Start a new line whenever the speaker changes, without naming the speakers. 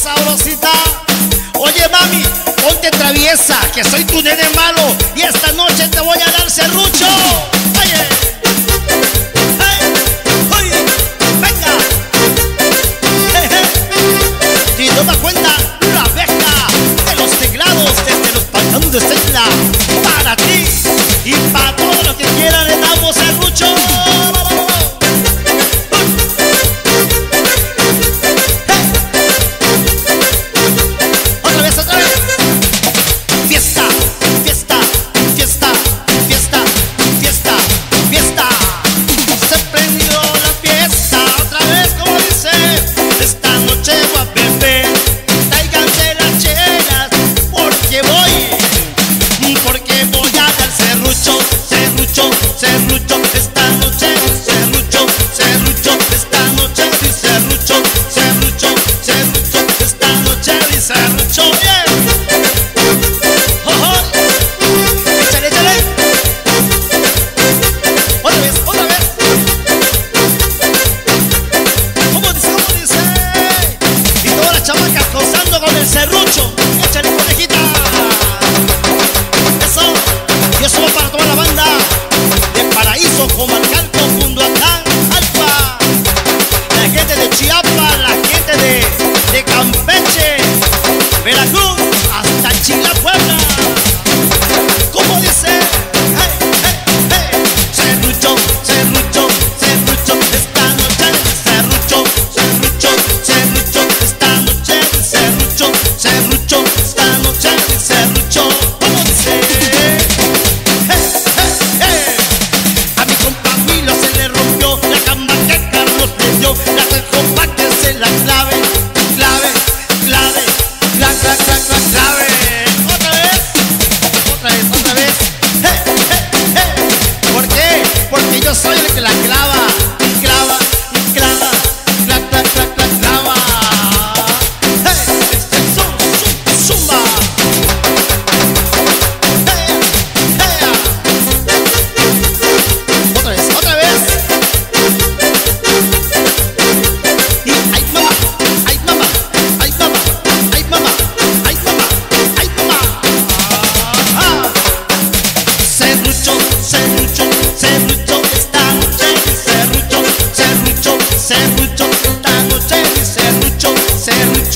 sabrosita. Oye mami, ponte traviesa, que soy tu nene malo y esta noche te voy a dar serrucho. Oye, oye, venga. Si no me cuenta la beca de los teclados desde los pantanos de Estela, para ti y para todos los que quieran le damos serrucho. Con el serrucho, échale conejita. Eso, y eso va para toda la banda de Paraíso, Comalcalco, Cunduacán, Alfa, la gente de Chiapas, la gente de Campeche, Veracruz, hasta Chila, Puebla. ¿Cómo dice? Hey, hey, hey. Serrucho, serrucho, serrucho, esta noche serrucho, serrucho, serrucho, esta noche serrucho, serrucho, esta noche serrucho. ¿Cómo dice? Hey, hey, hey. A mi compa Milo se le rompió la cama que Carlos le dio, la dejó pa' que se la clave, clave, clave, clave, clave, clave, clave. Otra vez, otra vez, otra vez. Hey, hey, hey. ¿Por qué? Porque yo soy el que la clava, clava, clava, clava, clava, clava, clava. Zumba. Otra vez, otra vez. Y ay mamá, ay mamá, ay mamá, ay mamá, ay mamá, ay mamá. Serrucho, serrucho, serrucho, esta noche serrucho, serrucho, serrucho, esta noche serrucho, serrucho.